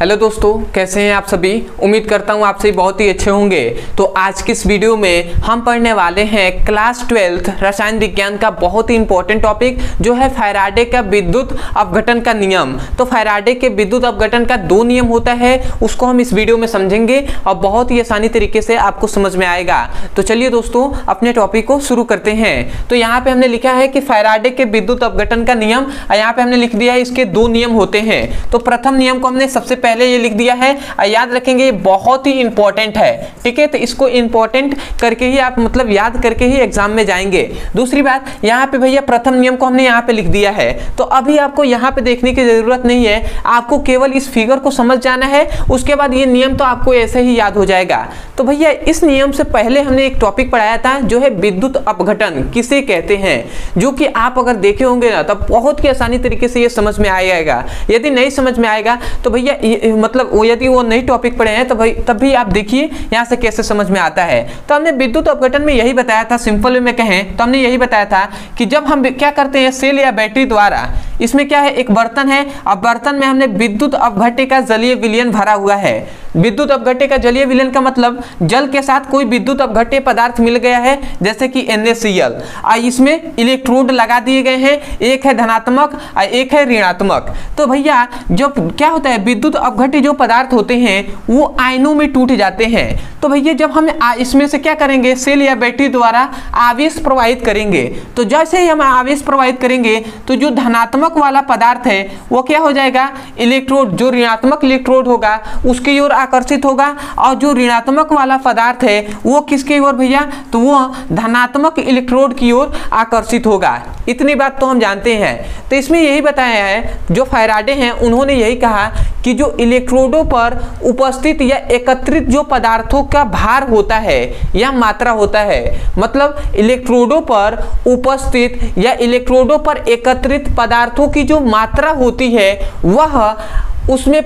Hello दोस्तों, कैसे हैं आप सभी। उम्मीद करता हूं आप सभी बहुत ही अच्छे होंगे। तो आज की इस वीडियो में हम पढ़ने वाले हैं क्लास 12 रसायन विज्ञान का बहुत ही इंपॉर्टेंट टॉपिक जो है फैराडे का विद्युत अपघटन का नियम। तो फैराडे के विद्युत अपघटन का दो नियम होता है, उसको हम इस वीडियो में समझेंगे और बहुत ही आसानी तरीके से आपको समझ में आएगा। तो चलिए दोस्तों अपने टॉपिक को शुरू करते हैं। तो यहाँ पे हमने लिखा है कि फैराडे के विद्युत अपघटन का नियम, यहाँ पे हमने लिख दिया है इसके दो नियम होते हैं। तो प्रथम नियम को हमने सबसे पहले ये लिख दिया है, याद रखेंगे ये बहुत ही इंपॉर्टेंट है, ठीक है। तो इसको इंपॉर्टेंट करके ही आप मतलब याद करके ही एग्जाम में जाएंगे। दूसरी बात यहाँ पे भैया प्रथम नियम को हमने यहाँ पे लिख दिया है, तो अभी आपको यहाँ पे देखने की जरूरत नहीं है, आपको केवल इस फिगर को समझ जाना है, उसके बाद ये नियम तो आपको ऐसे ही याद हो जाएगा। तो भैया इस नियम से पहले हमने एक टॉपिक पढ़ाया था जो है विद्युत अपघटन किसे कहते हैं, जो कि आप अगर देखे होंगे ना तब बहुत ही आसानी तरीके से ये समझ में आ जाएगा। यदि नहीं समझ में आएगा तो भैया मतलब यदि वो नई टॉपिक पढ़े हैं तो भाई तब भी आप देखिए यहाँ से कैसे समझ में आता है। तो हमने विद्युत अपघटन में यही बताया था, सिंपल वे में कहें तो हमने यही बताया था कि जब हम क्या करते हैं सेल या बैटरी द्वारा, इसमें क्या है एक बर्तन है, अब बर्तन में हमने विद्युत अपघट्य का जलीय विलयन भरा हुआ है। विद्युत अपघट्य का जलीय विलयन का मतलब जल के साथ कोई विद्युत अपघट्य पदार्थ मिल गया है जैसे कि NaCl, इसमें इलेक्ट्रोड लगा दिए गए हैं, एक है धनात्मक और एक है ऋणात्मक। तो भैया जब क्या होता है विद्युत अपघट्य जो पदार्थ होते हैं वो आयनों में टूट जाते हैं। तो भैया जब हम इसमें से क्या करेंगे सेल या बैटरी द्वारा आवेश प्रवाहित करेंगे, तो जैसे ही हम आवेश प्रवाहित करेंगे तो जो धनात्मक वाला पदार्थ है वो क्या हो जाएगा, इलेक्ट्रोड जो ऋणात्मक इलेक्ट्रोड होगा उसकी ओर आकर्षित होगा, और जो ऋणात्मक वाला पदार्थ है वो किसकी ओर भैया, तो वो धनात्मक इलेक्ट्रोड की ओर आकर्षित होगा। इतनी बात तो हम जानते हैं। तो इसमें यही बताया है जो फैराडे हैं उन्होंने यही कहा कि जो इलेक्ट्रोडों पर उपस्थित या एकत्रित जो पदार्थों का भार होता है या मात्रा होता है, मतलब इलेक्ट्रोडों पर उपस्थित या इलेक्ट्रोडों पर एकत्रित पदार्थों की जो मात्रा होती है वह उसमें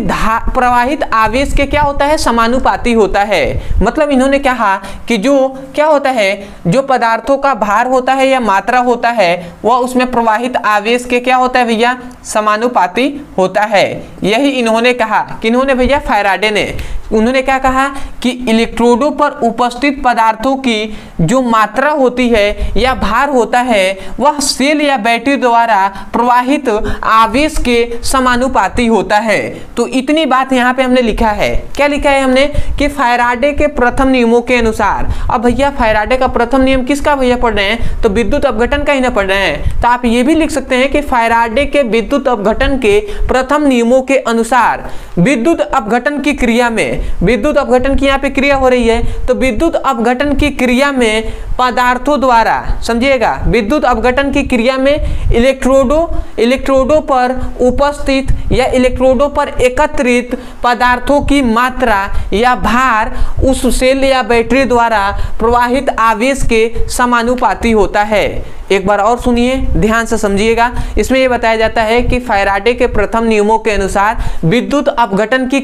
प्रवाहित आवेश के क्या होता है, समानुपाती होता है। मतलब इन्होंने कहा कि जो क्या होता है जो पदार्थों का भार होता है या मात्रा होता है वह उसमें प्रवाहित आवेश के क्या होता है भैया, समानुपाती होता है। यही इन्होंने कहा कि इन्होंने भैया फैराडे ने उन्होंने क्या कहा कि इलेक्ट्रोडों पर उपस्थित पदार्थों की जो मात्रा होती है या भार होता है वह सेल या बैटरी द्वारा प्रवाहित आवेश के समानुपाती होता है। तो इतनी बात यहाँ पे हमने लिखा है। क्या लिखा है हमने कि फैराडे के प्रथम नियमों के अनुसार। अब भैया फैराडे का प्रथम नियम किसका भैया पढ़ रहे हैं, तो विद्युत अपघटन का ही ना पढ़ रहे हैं। तो आप ये भी लिख सकते हैं कि फैराडे के विद्युत अपघटन के प्रथम नियमों के अनुसार विद्युत अपघटन की क्रिया में, विद्युत अपघटन की यहाँ पे क्रिया हो रही है, तो विद्युत अपघटन की क्रिया में पदार्थों द्वारा, समझिएगा, विद्युत अपघटन की क्रिया में इलेक्ट्रोडों पर उपस्थित या इलेक्ट्रोडों पर एकत्रित पदार्थों की मात्रा या भार उस सेल या बैटरी द्वारा प्रवाहित आवेश के समानुपाती होता है। एक बार और सुनिए, ध्यान से समझिएगा। इसमें यह बताया जाता है कि फैराडे के प्रथम नियमों के अनुसार विद्युत अपघटन की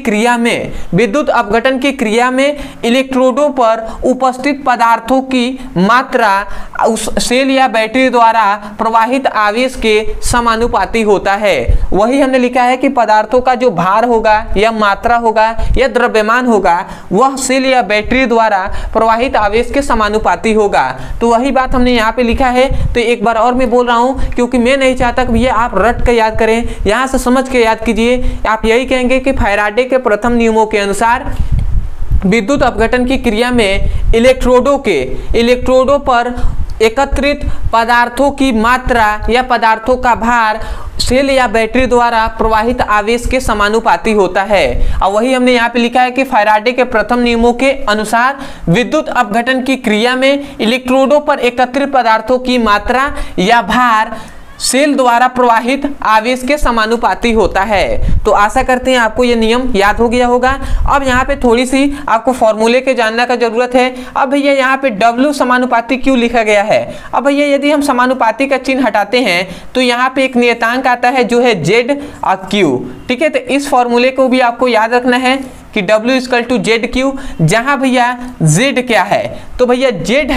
क्रिया में इलेक्ट्रोडों पर उपस्थित पदार्थों की मात्रा उस सेल या बैटरी द्वारा प्रवाहित आवेश के समानुपाती होता है। वही हमने लिखा है कि पदार्थों का जो भार होगा या मात्रा होगा या द्रव्यमान होगा वह सेल या बैटरी द्वारा प्रवाहित आवेश के समानुपाती होगा। तो वही बात हमने यहाँ पे लिखा है। तो एक बार और मैं बोल रहा हूं क्योंकि मैं नहीं चाहता कि भैया आप रट कर याद करें, यहां से समझ के याद कीजिए। आप यही कहेंगे कि फैराडे के प्रथम नियमों के अनुसार विद्युत अपघटन की क्रिया में इलेक्ट्रोडों पर एकत्रित पदार्थों की मात्रा या पदार्थों का भार सेल या बैटरी द्वारा प्रवाहित आवेश के समानुपाती होता है। और वही हमने यहाँ पे लिखा है कि फैराडे के प्रथम नियमों के अनुसार विद्युत अपघटन की क्रिया में इलेक्ट्रोडों पर एकत्रित पदार्थों की मात्रा या भार सेल द्वारा प्रवाहित आवेश के समानुपाती होता है। तो आशा करते हैं आपको ये नियम याद हो गया होगा। अब यहाँ पे थोड़ी सी आपको फॉर्मूले के जानने का जरूरत है। अब भैया यहाँ पे W समानुपाती क्यों लिखा गया है। अब भैया यदि हम समानुपाती का चिन्ह हटाते हैं तो यहाँ पे एक नियतांक आता है जो है Z और Q, ठीक है। तो इस फॉर्मूले को भी आपको याद रखना है कि W = ZQ, जहाँ भैया Z क्या है, तो भैया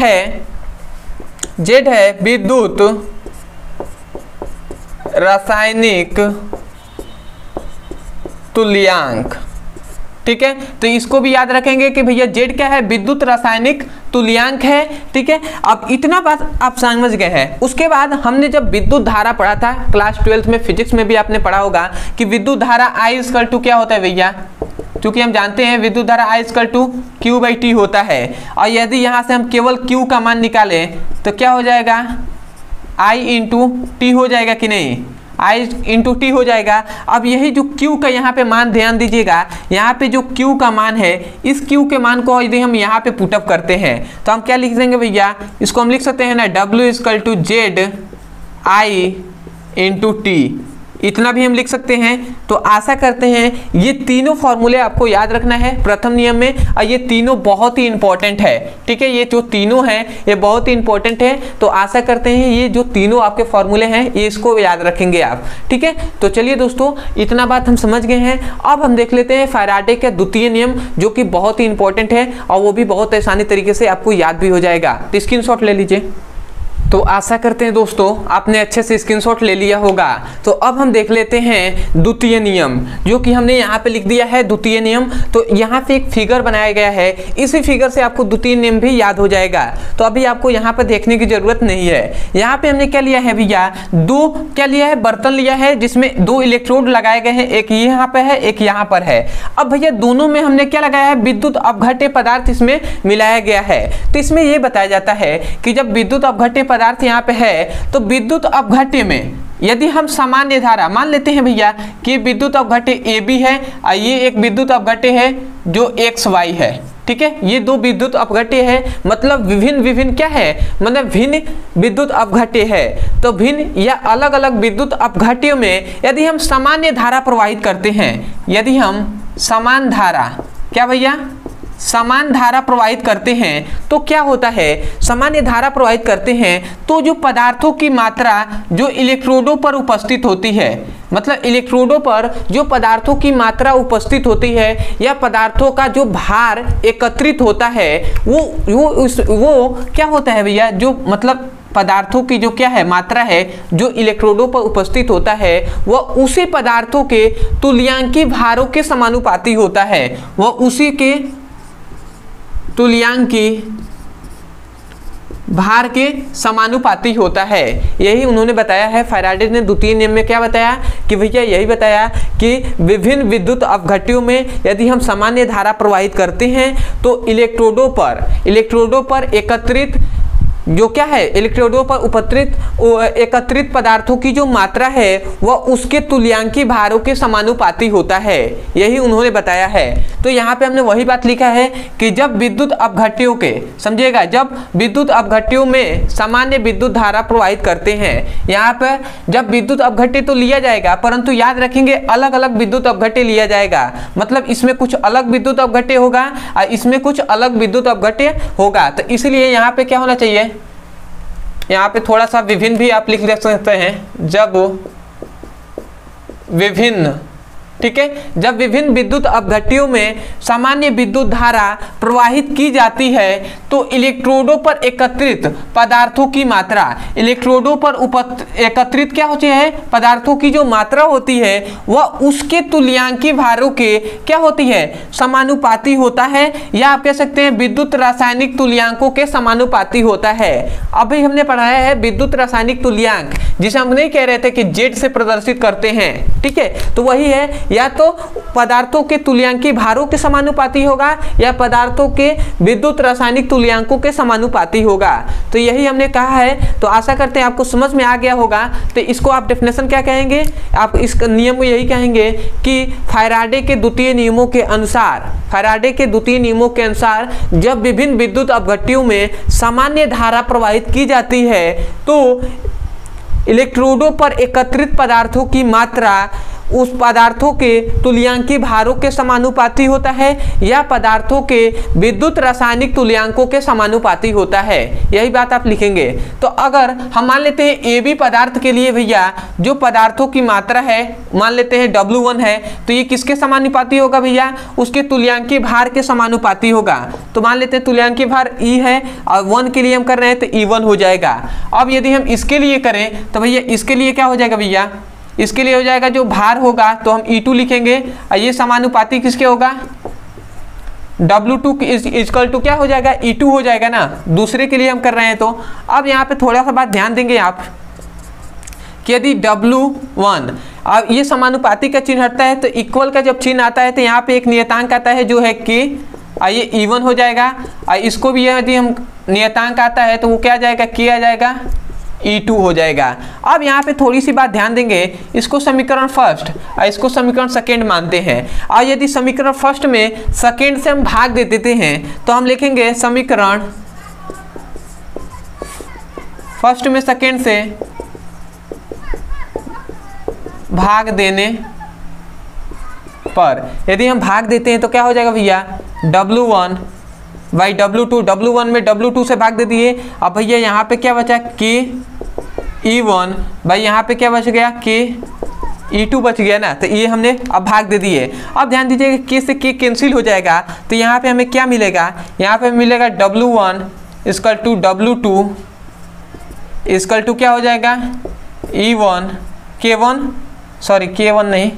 Z है विद्युत रासायनिक तुल्यांक। ठीक है, तो इसको भी याद रखेंगे कि भैया Z क्या है, विद्युत रासायनिक तुल्यांक है। ठीक है, अब इतना बात आप समझ गए हैं। उसके बाद हमने जब विद्युत धारा पढ़ा था क्लास 12th में, फिजिक्स में भी आपने पढ़ा होगा कि विद्युत धारा I क्या होता है भैया, क्योंकि हम जानते हैं विद्युत धारा I Q/T होता है। और यदि यहाँ से हम केवल Q का मान निकालें तो क्या हो जाएगा, I/T हो जाएगा कि नहीं, I/T हो जाएगा। अब यही जो Q का यहाँ पे मान ध्यान दीजिएगा, यहाँ पे जो Q का मान है, इस Q के मान को यदि हम यहाँ पे पुटअप करते हैं तो हम क्या लिख देंगे भैया, इसको हम लिख सकते हैं ना, W = ZI/T, इतना भी हम लिख सकते हैं। तो आशा करते हैं ये तीनों फॉर्मूले आपको याद रखना है प्रथम नियम में, और ये तीनों बहुत ही इंपॉर्टेंट है। ठीक है, ये जो तीनों हैं ये बहुत ही इंपॉर्टेंट है। तो आशा करते हैं ये जो तीनों आपके फॉर्मूले हैं ये इसको याद रखेंगे आप। ठीक है, तो चलिए दोस्तों, इतना बात हम समझ गए हैं। अब हम देख लेते हैं फैराडे का द्वितीय नियम, जो कि बहुत ही इंपॉर्टेंट है और वो भी बहुत आसानी तरीके से आपको याद भी हो जाएगा। तो स्क्रीनशॉट ले लीजिए। तो आशा करते हैं दोस्तों आपने अच्छे से स्क्रीनशॉट ले लिया होगा। तो अब हम देख लेते हैं द्वितीय नियम, जो कि हमने यहाँ पे लिख दिया है द्वितीय नियम। तो यहाँ पे एक फिगर बनाया गया है, इसी फिगर से आपको द्वितीय नियम भी याद हो जाएगा। तो अभी आपको यहाँ पे देखने की जरूरत नहीं है। यहाँ पे हमने क्या लिया है भैया, दो क्या लिया है, बर्तन लिया है जिसमें दो इलेक्ट्रोड लगाए गए हैं, एक यहाँ पे है एक यहाँ पर है। अब भैया दोनों में हमने क्या लगाया है, विद्युत अपघट्य पदार्थ इसमें मिलाया गया है। तो इसमें यह बताया जाता है कि जब विद्युत अपघट्य पदार्थ यहाँ पे है तो विद्युत अपघट्य में यदि हम सामान्य धारा मान लेते हैं भैया कि विद्युत अपघट्य AB है और ये एक विद्युत अपघट्य है जो XY है। ठीक है, ये दो विद्युत अपघट्य है, मतलब विभिन्न क्या है, मतलब भिन्न विद्युत अपघट्य है। तो भिन्न या अलग अलग विद्युत अपघट्यों में यदि हम सामान्य धारा प्रवाहित करते हैं, यदि हम समान धारा, क्या भैया, समान धारा प्रवाहित करते हैं तो क्या होता है, सामान्य धारा प्रवाहित करते हैं तो जो पदार्थों की मात्रा जो इलेक्ट्रोडों पर उपस्थित होती है, मतलब इलेक्ट्रोडों पर जो पदार्थों की मात्रा उपस्थित होती है या पदार्थों का जो भार एकत्रित होता है वो क्या होता है भैया, जो मतलब पदार्थों की जो क्या है मात्रा है जो इलेक्ट्रोडों पर उपस्थित होता है वह उसी पदार्थों के तुल्यांकी भारों के समानुपाती होता है, वह उसी के तुल्यांकी भार के समानुपाती होता है। यही उन्होंने बताया है, फैराडे ने द्वितीय नियम में क्या बताया कि भैया यही बताया कि विभिन्न विद्युत अपघट्यों में यदि हम सामान्य धारा प्रवाहित करते हैं तो इलेक्ट्रोडों पर एकत्रित जो क्या है, इलेक्ट्रोडों पर एकत्रित पदार्थों की जो मात्रा है वह उसके तुल्यांकी भारों के समानुपाती होता है। यही उन्होंने बताया है। तो यहाँ पे हमने वही बात लिखा है कि जब विद्युत अपघट्यों के, समझिएगा, जब विद्युत अपघट्यों में सामान्य विद्युत धारा प्रवाहित करते हैं, यहाँ पर जब विद्युत अपघट्य तो लिया जाएगा परंतु याद रखेंगे अलग अलग विद्युत अपघट्य लिया जाएगा, मतलब इसमें कुछ अलग विद्युत अपघट्य होगा और इसमें कुछ अलग विद्युत अपघट्य होगा। तो इसलिए यहाँ पे क्या होना चाहिए, यहाँ पे थोड़ा सा विभिन्न भी आप लिख सकते हैं, जब विभिन्न, ठीक है, जब विभिन्न विद्युत अपघट्यों में सामान्य विद्युत धारा प्रवाहित की जाती है तो इलेक्ट्रोडों पर एकत्रित पदार्थों की मात्रा, इलेक्ट्रोडों पर एकत्रित क्या होती है, पदार्थों की जो मात्रा होती है वह उसके तुल्यांकी भारों के क्या होती है, समानुपाती होता है, या आप कह सकते हैं विद्युत रासायनिक तुल्यांकों के समानुपाती होता है। अभी हमने पढ़ाया है विद्युत रासायनिक तुल्यांक, जिसे हम नहीं कह रहे थे कि Z से प्रदर्शित करते हैं। ठीक है, तो वही है, या तो पदार्थों के तुल्यांकी भारों के समानुपाती होगा या पदार्थों के विद्युत रासायनिक तुल्यांकों के समानुपाती होगा। तो यही हमने कहा है। तो आशा करते हैं आपको समझ में आ गया होगा। तो इसको आप डेफिनेशन क्या कहेंगे, आप इस नियम को यही कहेंगे कि फैराडे के द्वितीय नियमों के अनुसार, फैराडे के द्वितीय नियमों के अनुसार जब विभिन्न विद्युत अपघट्यों में सामान्य धारा प्रवाहित की जाती है तो इलेक्ट्रोडों पर एकत्रित पदार्थों की मात्रा उस पदार्थों के तुल्यांकी भारों के समानुपाती होता है या पदार्थों के विद्युत रासायनिक तुल्यांकों के समानुपाती होता है। यही बात आप लिखेंगे। तो अगर हम मान लेते हैं AB पदार्थ के लिए भैया जो पदार्थों की मात्रा है मान लेते हैं W1 है, तो ये किसके समानुपाती होगा भैया, उसके तुल्यांकी भार के समानुपाती होगा। तो मान लेते हैं तुल्यांकी भार E है और 1 के लिए हम कर रहे हैं तो E1 हो जाएगा। अब यदि हम इसके लिए करें तो भैया इसके लिए क्या हो जाएगा भैया, इसके लिए हो जाएगा जो भार होगा तो हम E2 लिखेंगे और ये समानुपाती किसके होगा, W2 इक्वल टू क्या हो जाएगा, E2 हो जाएगा ना, दूसरे के लिए हम कर रहे हैं। तो अब यहाँ पे थोड़ा सा बात ध्यान देंगे आप कि यदि W1 अब ये समानुपाती का चिन्ह हटता है तो इक्वल का जब चिन्ह आता है तो यहाँ पे एक नियतांक आता है जो है K, ये E1 हो जाएगा। इसको भी यदि हम नियतांक आता है तो वो क्या आ जाएगा, K आ जाएगा, E2 हो जाएगा। अब यहाँ पे थोड़ी सी बात ध्यान देंगे, इसको समीकरण फर्स्ट और इसको समीकरण सेकेंड मानते हैं। और यदि समीकरण फर्स्ट में सेकेंड से हम भाग दे देते हैं तो हम लिखेंगे समीकरण फर्स्ट में सेकेंड से भाग देने पर यदि हम भाग देते हैं तो क्या हो जाएगा भैया, W1 बाई W2, W1 में W2 से भाग दे दिए। अब भैया यहाँ पे क्या बचा, K E1 भाई यहाँ पे क्या बच गया, K E2 बच गया ना, तो ये हमने अब भाग दे दिए। अब ध्यान दीजिएगा K से K कैंसिल हो जाएगा तो यहाँ पे हमें क्या मिलेगा, यहाँ पे मिलेगा W1 equal to W2 equal to क्या हो जाएगा, E1 K1 नहीं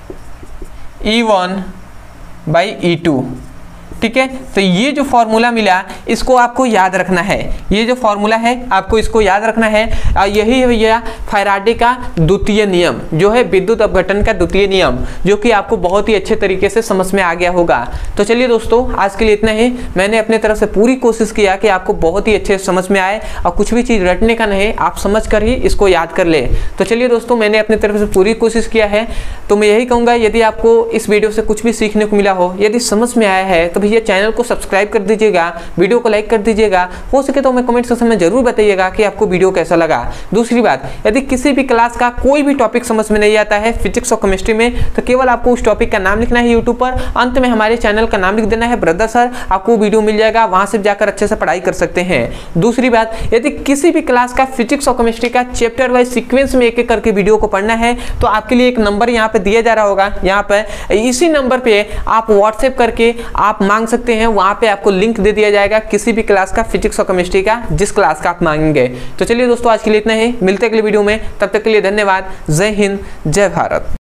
E1 बाई E2। ठीक है, तो ये जो फॉर्मूला मिला इसको आपको याद रखना है, ये जो फॉर्मूला है आपको इसको याद रखना है। और यही है भैया फैराडे का द्वितीय नियम, जो है विद्युत अपघटन का द्वितीय नियम, जो कि आपको बहुत ही अच्छे तरीके से समझ में आ गया होगा। तो चलिए दोस्तों, आज के लिए इतना ही। मैंने अपने तरफ से पूरी कोशिश किया कि आपको बहुत ही अच्छे से समझ में आए और कुछ भी चीज़ रटने का नहीं, आप समझ कर ही इसको याद कर ले। तो चलिए दोस्तों, मैंने अपने तरफ से पूरी कोशिश किया है। तो मैं यही कहूँगा, यदि आपको इस वीडियो से कुछ भी सीखने को मिला हो, यदि समझ में आया है तो ये चैनल को सब्सक्राइब कर दीजिएगा, वीडियो को लाइक कर दीजिएगा, हो सके तो हमें कमेंट सेक्शन में जरूर बताइएगा कि आपको वीडियो कैसा लगा। दूसरी बात, यदि किसी भी क्लास का कोई भी टॉपिक समझ में नहीं आता है फिजिक्स और केमिस्ट्री में, तो केवल आपको उस टॉपिक का नाम लिखना है यूट्यूब पर, अंत में हमारे चैनल का नाम लिख देना है ब्रदर सर, आपको वीडियो मिल जाएगा, वहां से जाकर अच्छे से पढ़ाई कर सकते हैं। दूसरी बात, यदि किसी भी क्लास का फिजिक्स और केमिस्ट्री का चैप्टर वाइज सीक्वेंस में एक एक करके वीडियो को पढ़ना है तो आपके लिए एक नंबर यहाँ पे दिया जा रहा होगा, यहाँ पर इसी नंबर पे आप व्हाट्सएप करके आप मांग सकते हैं, वहां पे आपको लिंक दे दिया जाएगा किसी भी क्लास का फिजिक्स और केमिस्ट्री का, जिस क्लास का आप मांगेंगे। तो चलिए दोस्तों, आज के लिए इतना ही, मिलते हैं अगले वीडियो में, तब तक के लिए धन्यवाद। जय हिंद, जय भारत।